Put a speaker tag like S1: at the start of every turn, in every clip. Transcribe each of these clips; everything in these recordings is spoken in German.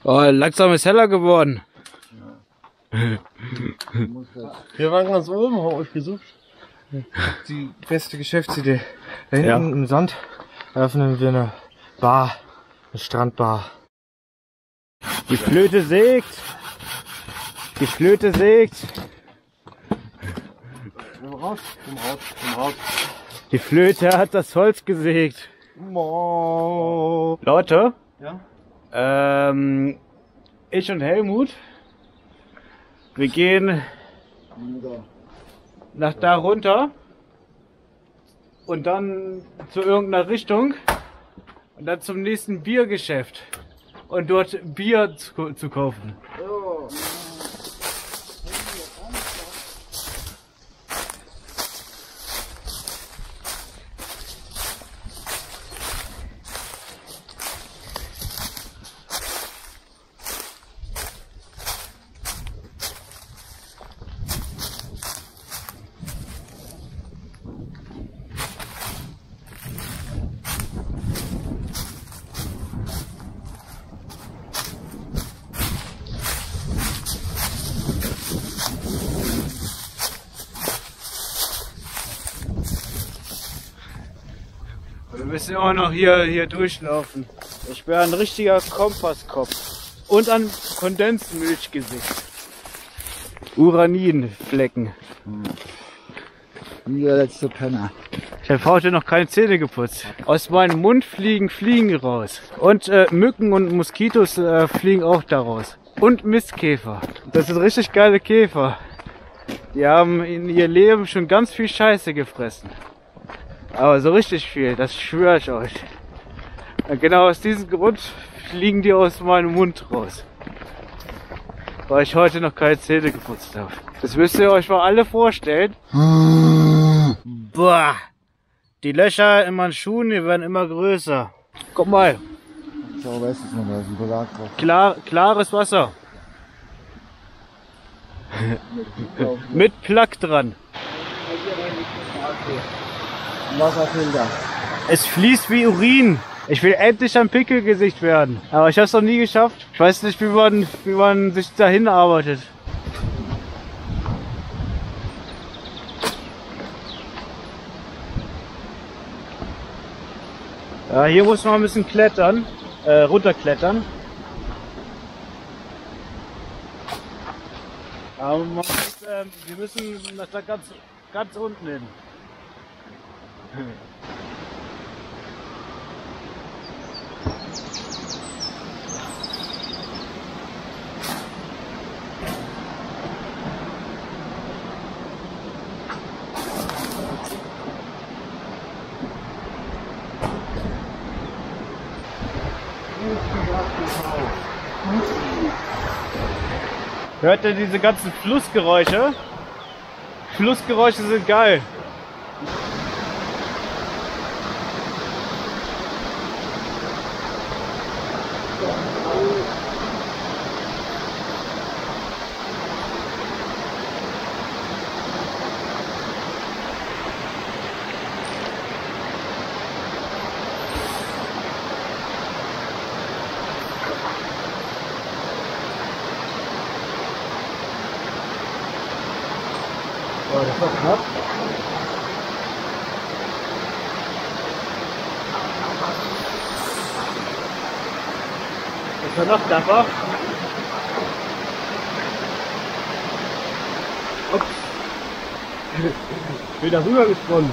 S1: Oh, langsam ist heller geworden.
S2: Wir waren ganz oben, haben euch gesucht. Die beste Geschäftsidee. Da hinten im Sand eröffnen wir eine Bar, eine Strandbar.
S1: Die Flöte sägt. Die Flöte sägt.
S2: Komm raus, komm raus, komm raus.
S1: Die Flöte hat das Holz gesägt.
S2: Mo.
S1: Leute,
S2: Ja?
S1: ich und Helmut, wir gehen nach da runter und dann zu irgendeiner Richtung und dann zum nächsten Biergeschäft und dort Bier zu kaufen.
S2: Oh.
S1: Wir müssen auch noch hier durchlaufen. Ich bin ein richtiger Kompasskopf und ein Kondensmilchgesicht. Uraninflecken.
S3: Wie der letzte Penner.
S1: Ich habe heute noch keine Zähne geputzt. Aus meinem Mund fliegen Fliegen raus. Und Mücken und Moskitos fliegen auch daraus. Und Mistkäfer. Das sind richtig geile Käfer. Die haben in ihr Leben schon ganz viel Scheiße gefressen. Aber so richtig viel, das schwöre ich euch. Und genau aus diesem Grund fliegen die aus meinem Mund raus. Weil ich heute noch keine Zähne geputzt habe. Das müsst ihr euch mal alle vorstellen. Boah! Die Löcher in meinen Schuhen, die werden immer größer. Guck mal.
S3: So, weißt du noch, da ist ein Belag drauf.
S1: Klares Wasser. Mit Plack dran.
S3: Wasserfilter.
S1: Es fließt wie Urin. Ich will endlich ein Pickelgesicht werden. Aber ich habe es noch nie geschafft. Ich weiß nicht, wie man sich dahin arbeitet. Ja, hier muss man ein bisschen klettern, runterklettern. Aber wir müssen nach da ganz unten hin. Hört ihr diese ganzen Flussgeräusche? Flussgeräusche sind geil.
S3: Oh, das war knapp.
S1: Das war noch knapper. Ups. Ich bin da rüber gesprungen.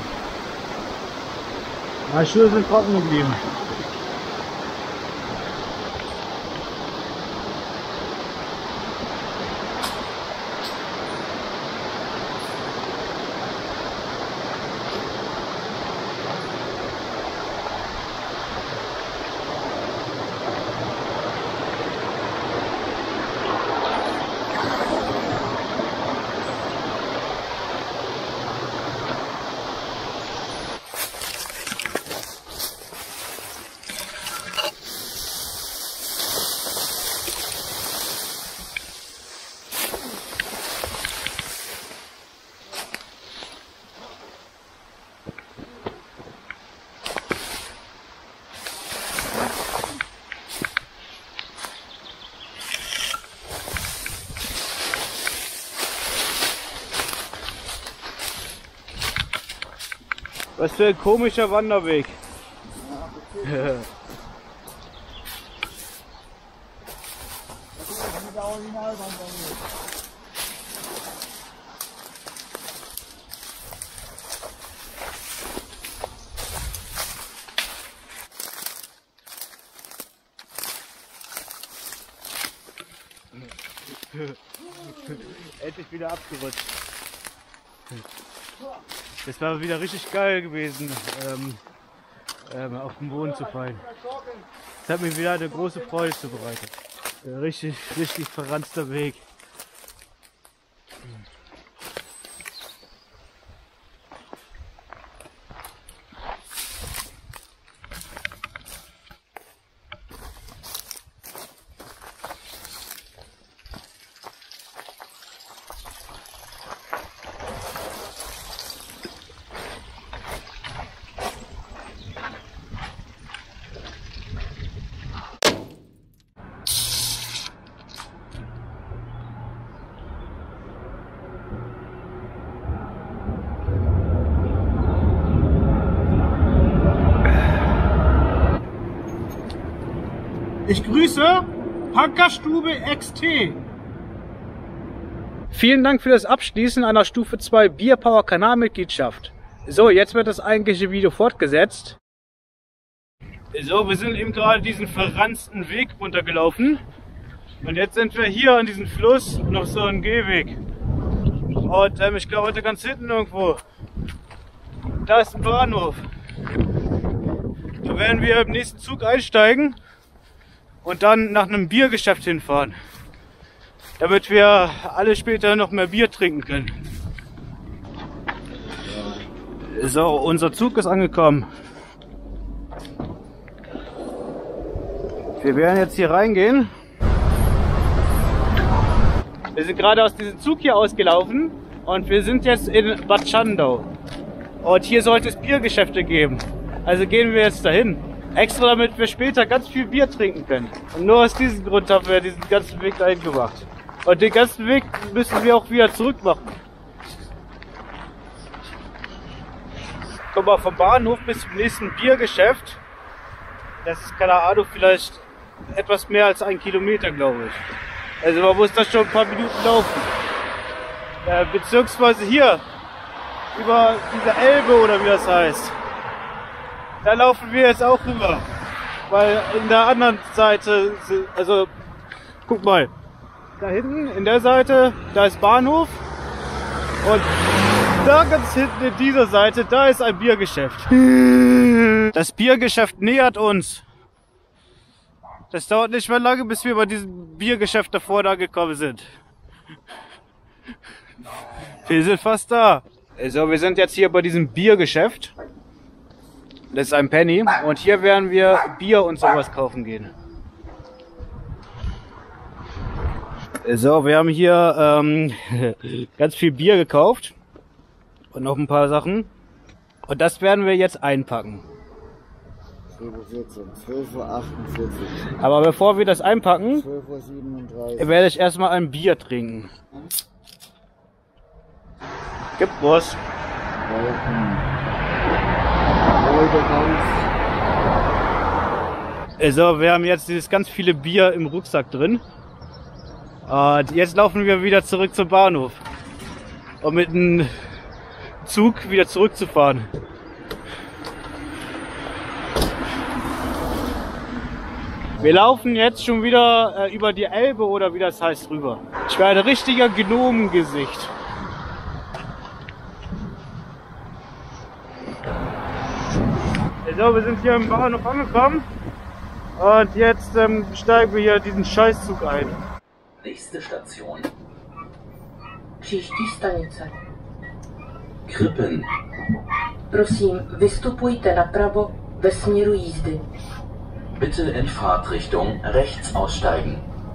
S1: Meine Schuhe sind trocken geblieben. Was für ein komischer Wanderweg. Ja. Endlich wieder abgerutscht. Das war wieder richtig geil gewesen, auf den Boden zu fallen. Das hat mir wieder eine große Freude zubereitet. Richtig verranzter Weg.
S4: Ich grüße Punkerstube XT.
S1: Vielen Dank für das Abschließen einer Stufe 2 Bierpower Kanalmitgliedschaft. So, jetzt wird das eigentliche Video fortgesetzt. So, wir sind eben gerade diesen verranzten Weg runtergelaufen. Und jetzt sind wir hier an diesem Fluss, noch so ein Gehweg. Und ich glaube heute ganz hinten irgendwo, da ist ein Bahnhof. Da werden wir im nächsten Zug einsteigen und dann nach einem Biergeschäft hinfahren, damit wir alle später noch mehr Bier trinken können. So, unser Zug ist angekommen. Wir werden jetzt hier reingehen. Wir sind gerade aus diesem Zug hier ausgelaufen und wir sind jetzt in Bad Schandau. Und hier sollte es Biergeschäfte geben. Also gehen wir jetzt dahin. Extra damit wir später ganz viel Bier trinken können. Und nur aus diesem Grund haben wir diesen ganzen Weg dahin gemacht. Und den ganzen Weg müssen wir auch wieder zurück machen. Guck mal, vom Bahnhof bis zum nächsten Biergeschäft. Das ist, keine Ahnung, vielleicht etwas mehr als 1 Kilometer, glaube ich. Also man muss da schon ein paar Minuten laufen. Beziehungsweise hier, über diese Elbe oder wie das heißt. Da laufen wir jetzt auch rüber. Weil in der anderen Seite, also guck mal, da hinten in der Seite, da ist Bahnhof. Und da ganz hinten in dieser Seite, da ist ein Biergeschäft. Das Biergeschäft nähert uns. Das dauert nicht mehr lange, bis wir bei diesem Biergeschäft davor da gekommen sind. Wir sind fast da. Also wir sind jetzt hier bei diesem Biergeschäft. Das ist ein Penny. Und hier werden wir Bier und sowas kaufen gehen. So, wir haben hier ganz viel Bier gekauft. Und noch ein paar Sachen. Und das werden wir jetzt einpacken.
S3: 12:14, 12:48 Uhr.
S1: Aber bevor wir das einpacken,
S3: 12:37 Uhr.
S1: werde ich erstmal ein Bier trinken. Gib was. So, wir haben jetzt dieses ganz viele Bier im Rucksack drin. Und jetzt laufen wir wieder zurück zum Bahnhof, um mit dem Zug wieder zurückzufahren. Wir laufen jetzt schon wieder über die Elbe oder wie das heißt rüber. Ich werde ein richtiger Gnomengesicht. So, wir sind hier im Bahnhof angekommen und jetzt steigen wir hier diesen Scheißzug ein.
S5: Nächste Station.
S6: Příští stanice.
S5: Krippen.
S6: Prosím, vystupujte napravo ve směru jízdy.
S5: Bitte in Fahrtrichtung rechts aussteigen.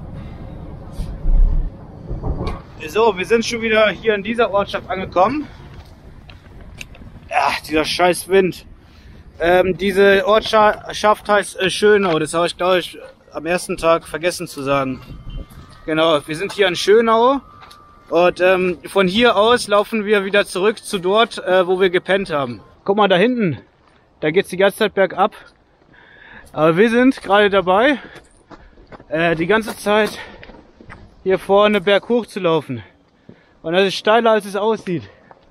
S1: So, wir sind schon wieder hier in dieser Ortschaft angekommen. Ja, dieser scheiß Wind. Diese Ortschaft heißt Schönau. Das habe ich, glaube ich, am ersten Tag vergessen zu sagen. Genau, wir sind hier in Schönau. Und von hier aus laufen wir wieder zurück zu dort, wo wir gepennt haben. Guck mal da hinten, da geht's die ganze Zeit bergab. Aber wir sind gerade dabei, die ganze Zeit hier vorne berghoch zu laufen. Und das ist steiler, als es aussieht.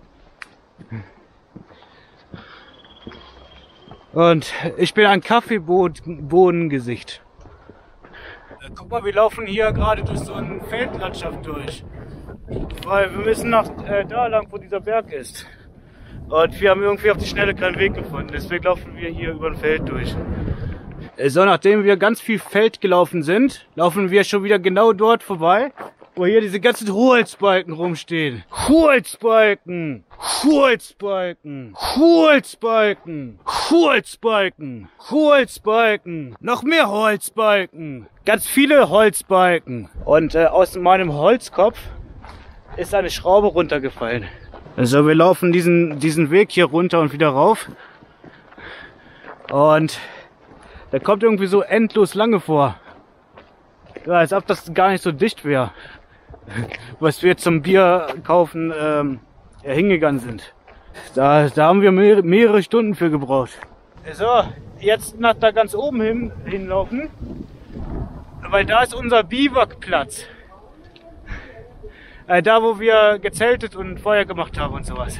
S1: Und ich bin ein Kaffeebohnengesicht. Guck mal, wir laufen hier gerade durch so eine Feldlandschaft durch. Weil wir müssen nach da lang, wo dieser Berg ist. Und wir haben irgendwie auf die Schnelle keinen Weg gefunden. Deswegen laufen wir hier über ein Feld durch. So, nachdem wir ganz viel Feld gelaufen sind, laufen wir schon wieder genau dort vorbei, wo hier diese ganzen Holzbalken rumstehen. Holzbalken! Holzbalken! Holzbalken! Holzbalken! Holzbalken! Noch mehr Holzbalken! Ganz viele Holzbalken! Und aus meinem Holzkopf ist eine Schraube runtergefallen. Also wir laufen diesen Weg hier runter und wieder rauf. Und der kommt irgendwie so endlos lange vor. Ja, als ob das gar nicht so dicht wäre, was wir zum Bier kaufen hingegangen sind. Da haben wir mehrere Stunden für gebraucht. So, jetzt nach da ganz oben hinlaufen, weil da ist unser Biwakplatz. Da, wo wir gezeltet und Feuer gemacht haben und sowas.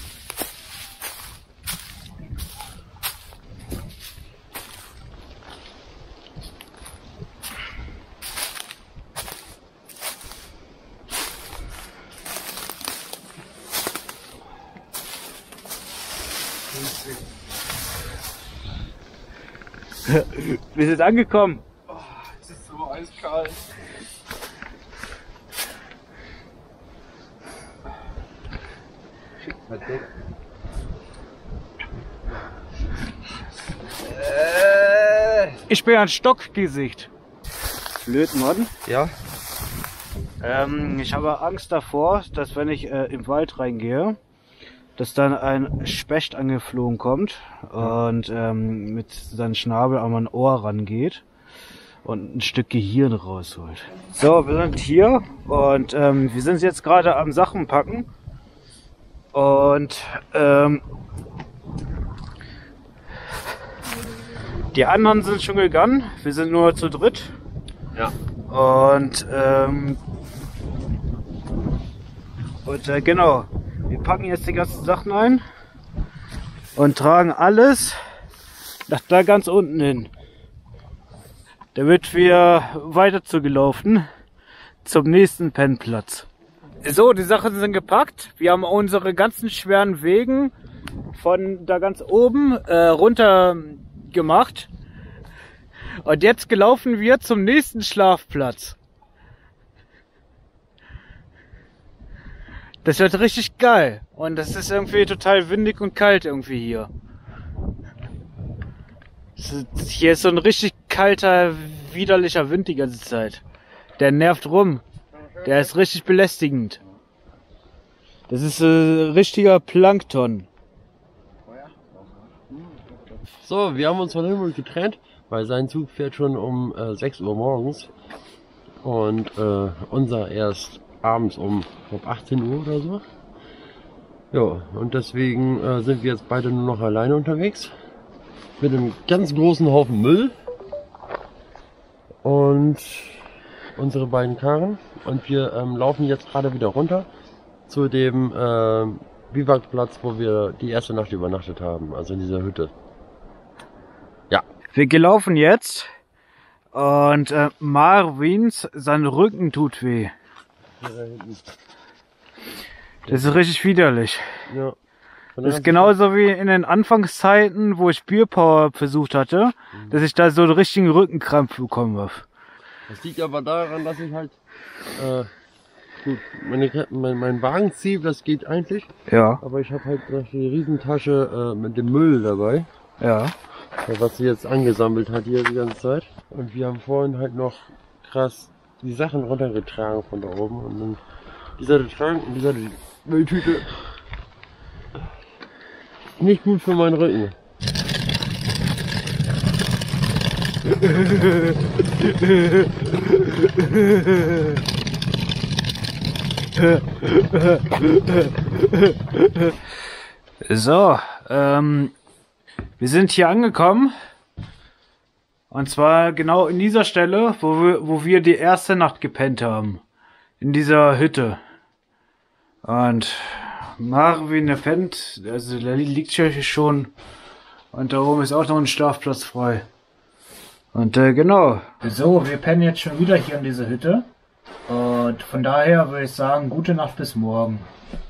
S1: Wir sind angekommen.
S2: Oh, es ist so eiskalt.
S1: Ich bin ein Stockgesicht. Flötenmann?
S2: Ja.
S1: Ich habe Angst davor, dass wenn ich im Wald reingehe, dass dann ein Specht angeflogen kommt und mit seinem Schnabel an mein Ohr rangeht und ein Stück Gehirn rausholt. So, wir sind hier und wir sind jetzt gerade am Sachen packen und die anderen sind schon gegangen. Wir sind nur zu dritt.
S2: Ja.
S1: Und genau. Wir packen jetzt die ganzen Sachen ein und tragen alles nach da ganz unten hin. Damit wir weiter zugelaufen zum nächsten Pennplatz. So, die Sachen sind gepackt. Wir haben unsere ganzen schweren Wegen von da ganz oben runter gemacht. Und jetzt gelaufen wir zum nächsten Schlafplatz. Das wird richtig geil. Und das ist irgendwie total windig und kalt irgendwie hier. Hier ist so ein richtig kalter, widerlicher Wind die ganze Zeit. Der nervt rum. Der ist richtig belästigend. Das ist richtiger Plankton.
S7: So, wir haben uns von Helmut getrennt, weil sein Zug fährt schon um 6 Uhr morgens. Und unser erst abends um 18 Uhr oder so. Ja, und deswegen sind wir jetzt beide nur noch alleine unterwegs. Mit einem ganz großen Haufen Müll. Und unsere beiden Karren. Und wir laufen jetzt gerade wieder runter zu dem Biwakplatz, wo wir die erste Nacht übernachtet haben. Also in dieser Hütte. Ja.
S1: Wir gelaufen jetzt. Und Marvins, sein Rücken tut weh. Das ist richtig widerlich.
S7: Ja.
S1: Das ist genauso wie in den Anfangszeiten, wo ich Bierpower versucht hatte, dass ich da so einen richtigen Rückenkrampf bekommen habe.
S7: Das liegt aber daran, dass ich halt gut, mein Wagen ziehe, das geht eigentlich.
S1: Ja.
S7: Aber ich habe halt noch die Riesentasche mit dem Müll dabei.
S1: Ja.
S7: Was sie jetzt angesammelt hat hier die ganze Zeit. Und wir haben vorhin halt noch krass die Sachen runtergetragen von da oben. Und dann dieser Trank und dieser Mülltüte. Nicht gut für meinen Rücken.
S1: So, Wir sind hier angekommen. Und zwar genau in dieser Stelle, wo wir die erste Nacht gepennt haben. In dieser Hütte. Und Marvin, der pennt, also der liegt hier schon. Und da oben ist auch noch ein Schlafplatz frei. Und genau. So, wir pennen jetzt schon wieder hier in dieser Hütte. Und von daher würde ich sagen, gute Nacht bis morgen.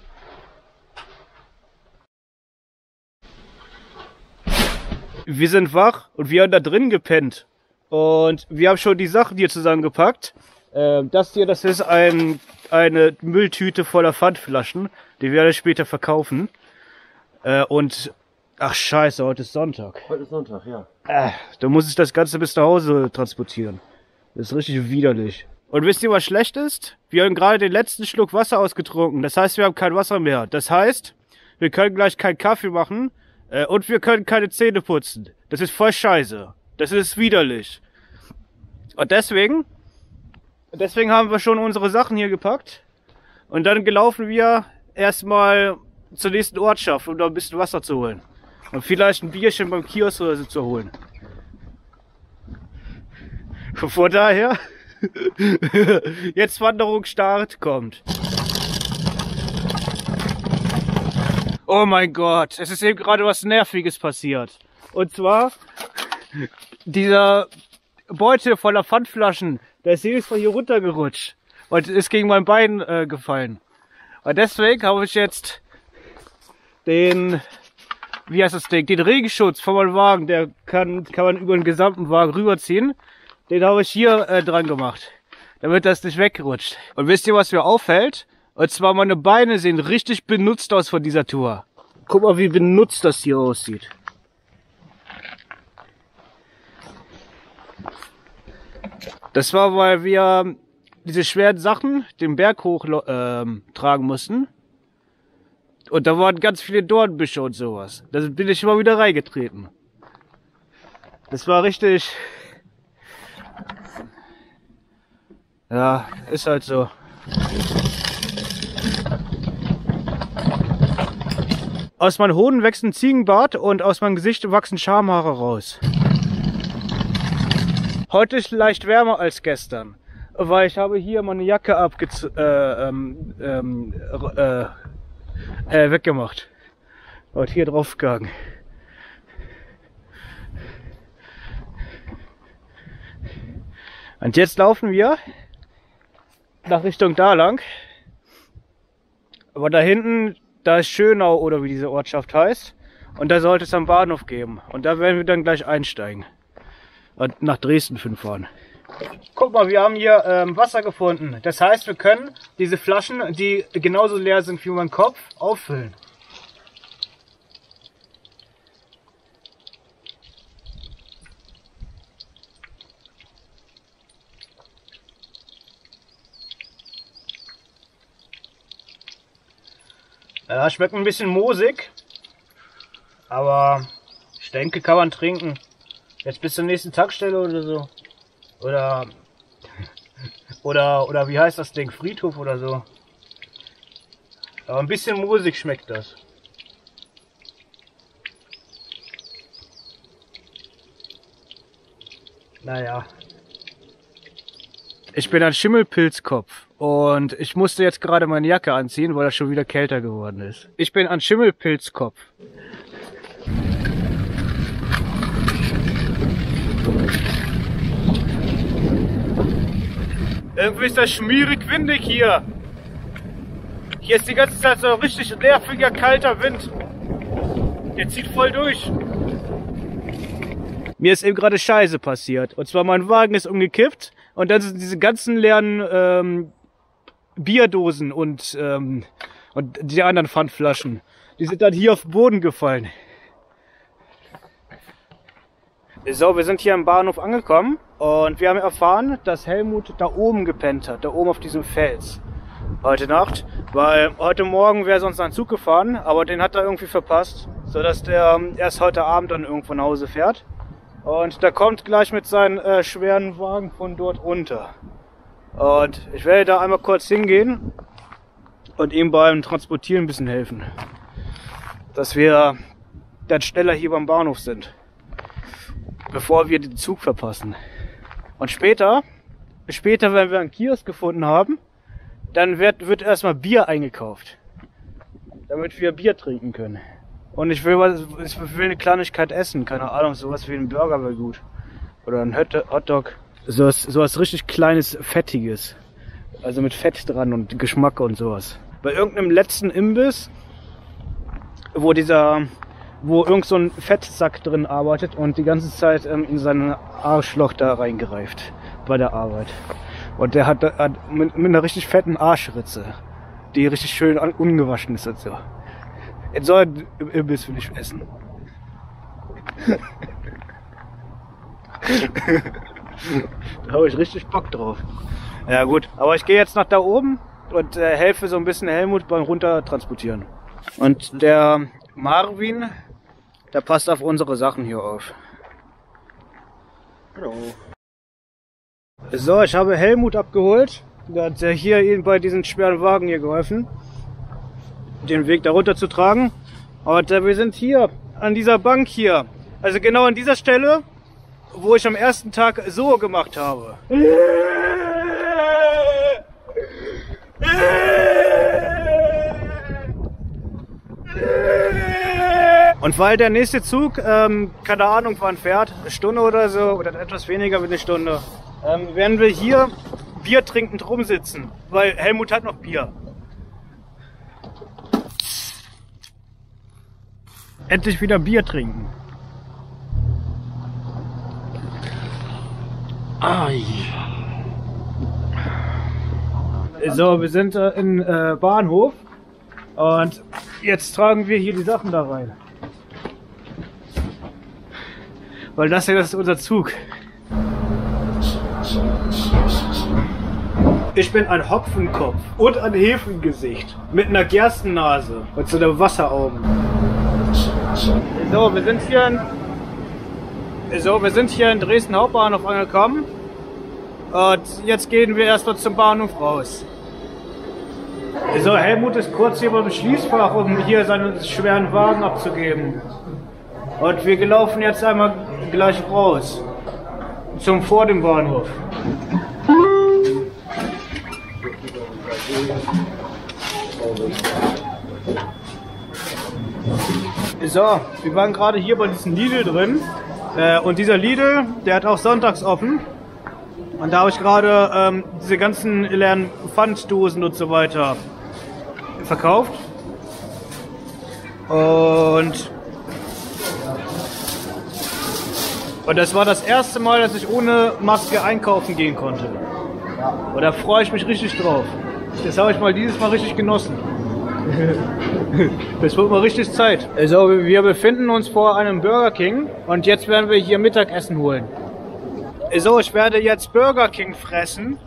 S1: Wir sind wach und wir haben da drin gepennt. Und wir haben schon die Sachen hier zusammengepackt. Das hier, das ist eine Mülltüte voller Pfandflaschen. Die werde ich später verkaufen. Ach scheiße, heute ist Sonntag.
S7: Heute ist Sonntag, ja.
S1: Da muss ich das Ganze bis nach Hause transportieren. Das ist richtig widerlich. Und wisst ihr, was schlecht ist? Wir haben gerade den letzten Schluck Wasser ausgetrunken. Das heißt, wir haben kein Wasser mehr. Das heißt, wir können gleich keinen Kaffee machen. Und wir können keine Zähne putzen. Das ist voll scheiße. Das ist widerlich. Und deswegen haben wir schon unsere Sachen hier gepackt. Und dann gelaufen wir erstmal zur nächsten Ortschaft, um da ein bisschen Wasser zu holen. Und vielleicht ein Bierchen beim Kiosk oder so zu holen. Von daher, jetzt Wanderungsstart kommt. Oh mein Gott, es ist eben gerade was Nerviges passiert. Und zwar, dieser Beutel voller Pfandflaschen, der ist jedes Mal hier runtergerutscht. Und ist gegen mein Bein gefallen. Und deswegen habe ich jetzt den Regenschutz von meinem Wagen, der kann man über den gesamten Wagen rüberziehen. Den habe ich hier dran gemacht, damit das nicht wegrutscht. Und wisst ihr, was mir auffällt? Und zwar, meine Beine sehen richtig benutzt aus von dieser Tour. Guck mal, wie benutzt das hier aussieht. Das war, weil wir diese schweren Sachen den Berg hoch tragen mussten. Und da waren ganz viele Dornbüsche und sowas. Da bin ich immer wieder reingetreten. Das war richtig... Ja, ist halt so. Aus meinen Hoden wächst ein Ziegenbart und aus meinem Gesicht wachsen Schamhaare raus. Heute ist leicht wärmer als gestern, weil ich habe hier meine Jacke weggemacht und hier draufgegangen. Und jetzt laufen wir nach Richtung da lang. Aber da hinten, da ist Schönau oder wie diese Ortschaft heißt. Und da sollte es am Bahnhof geben. Und da werden wir dann gleich einsteigen. Und nach Dresden fahren. Guck mal, wir haben hier Wasser gefunden. Das heißt, wir können diese Flaschen, die genauso leer sind wie mein Kopf, auffüllen. Ja, schmeckt ein bisschen moosig, aber ich denke, kann man trinken. Jetzt bis zur nächsten Tankstelle oder so. Oder wie heißt das Ding? Friedhof oder so. Aber ein bisschen moosig schmeckt das. Naja. Ich bin ein Schimmelpilzkopf und ich musste jetzt gerade meine Jacke anziehen, weil das schon wieder kälter geworden ist. Ich bin ein Schimmelpilzkopf. Irgendwie ist das schmierig windig hier. Hier ist die ganze Zeit so ein richtig nerviger, kalter Wind. Der zieht voll durch. Mir ist eben gerade Scheiße passiert. Und zwar mein Wagen ist umgekippt und dann sind diese ganzen leeren Bierdosen und die anderen Pfandflaschen, die sind dann hier auf den Boden gefallen. So, wir sind hier am Bahnhof angekommen und wir haben erfahren, dass Helmut da oben gepennt hat, da oben auf diesem Fels. Heute Nacht, weil heute Morgen wäre sonst ein Zug gefahren, aber den hat er irgendwie verpasst, sodass der erst heute Abend dann irgendwo nach Hause fährt. Und der kommt gleich mit seinem schweren Wagen von dort runter. Und ich werde da einmal kurz hingehen und ihm beim Transportieren ein bisschen helfen. Dass wir dann schneller hier beim Bahnhof sind. Bevor wir den Zug verpassen. Und später, wenn wir einen Kiosk gefunden haben, dann wird erstmal Bier eingekauft. Damit wir Bier trinken können. Und ich will eine Kleinigkeit essen, keine Ahnung, sowas wie ein Burger wäre gut. Oder ein Hotdog. Sowas richtig kleines, fettiges. Also mit Fett dran und Geschmack und sowas. Bei irgendeinem letzten Imbiss, wo irgend so ein Fettsack drin arbeitet und die ganze Zeit in sein Arschloch da reingereift bei der Arbeit. Und der hat mit einer richtig fetten Arschritze, die richtig schön ungewaschen ist und so. Jetzt soll ein Imbiss will ich essen. Da habe ich richtig Bock drauf. Ja gut, aber ich gehe jetzt nach da oben und helfe so ein bisschen Helmut beim Runtertransportieren. Und der Marvin, der passt auf unsere Sachen hier auf. Hallo. So, ich habe Helmut abgeholt. Der hat hier ihm bei diesen schweren Wagen hier geholfen, den Weg da runter zu tragen. Und wir sind hier an dieser Bank hier. Also genau an dieser Stelle, wo ich am ersten Tag so gemacht habe. Und weil der nächste Zug, keine Ahnung wann fährt, eine Stunde oder so, oder etwas weniger wie eine Stunde, werden wir hier Bier trinkend rumsitzen, weil Helmut hat noch Bier. Endlich wieder Bier trinken. Ai. So, wir sind im Bahnhof und jetzt tragen wir hier die Sachen da rein. Weil das hier ist unser Zug. Ich bin ein Hopfenkopf und ein Hefengesicht mit einer Gerstennase und so einer Wasseraugen. So, wir sind hier in Dresden Hauptbahnhof angekommen und jetzt gehen wir erstmal zum Bahnhof raus. So, Helmut ist kurz hier beim Schließfach, um hier seinen schweren Wagen abzugeben. Und wir laufen jetzt einmal gleich raus vor dem Bahnhof. So, wir waren gerade hier bei diesem Lidl drin. Und dieser Lidl, der hat auch sonntags offen. Und da habe ich gerade diese ganzen leeren Pfanddosen und so weiter verkauft. Und das war das erste Mal, dass ich ohne Maske einkaufen gehen konnte. Und da freue ich mich richtig drauf. Das habe ich dieses Mal richtig genossen. Das wird mal richtig Zeit. Also wir befinden uns vor einem Burger King und jetzt werden wir hier Mittagessen holen. So, ich werde jetzt Burger King fressen.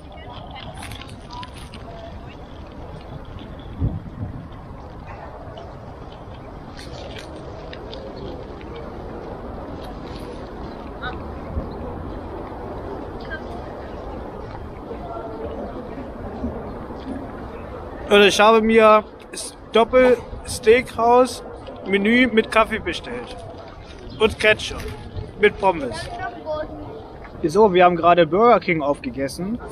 S1: Und ich habe mir Doppel-Steakhouse Menü mit Kaffee bestellt. Und Ketchup. Mit Pommes. So, wir haben gerade Burger King aufgegessen.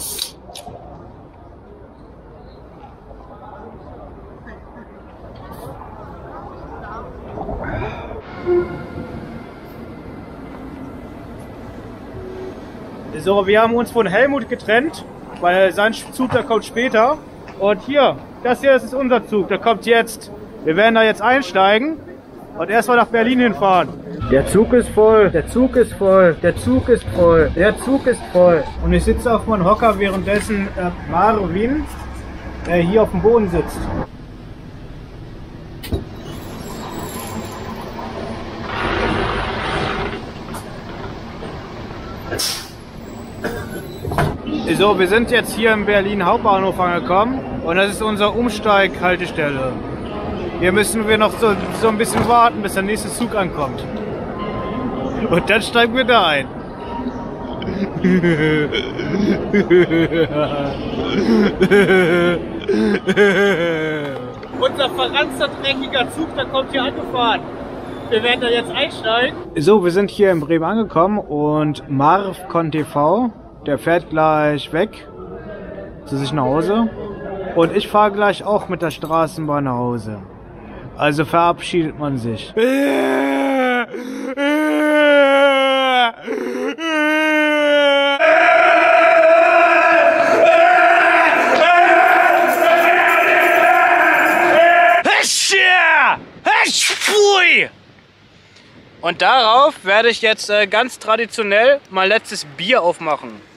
S1: So, wir haben uns von Helmut getrennt, weil sein Zug, der kommt später. Und hier, das hier ist unser Zug, der kommt jetzt. Wir werden da jetzt einsteigen und erstmal nach Berlin hinfahren. Der Zug ist voll, der Zug ist voll, der Zug ist voll, der Zug ist voll. Und ich sitze auf meinem Hocker, währenddessen Marvin hier auf dem Boden sitzt. So, wir sind jetzt hier im Berlin Hauptbahnhof angekommen und das ist unsere Umsteighaltestelle. Hier müssen wir noch so ein bisschen warten, bis der nächste Zug ankommt. Und dann steigen wir da ein. Unser verranzter, dreckiger Zug, der kommt hier angefahren.
S4: Wir werden da jetzt einsteigen.
S1: So, wir sind hier in Bremen angekommen und Marvcon TV, der fährt gleich weg zu sich nach Hause. Und ich fahre gleich auch mit der Straßenbahn nach Hause. Also verabschiedet man sich. Und darauf werde ich jetzt ganz traditionell mein letztes Bier aufmachen.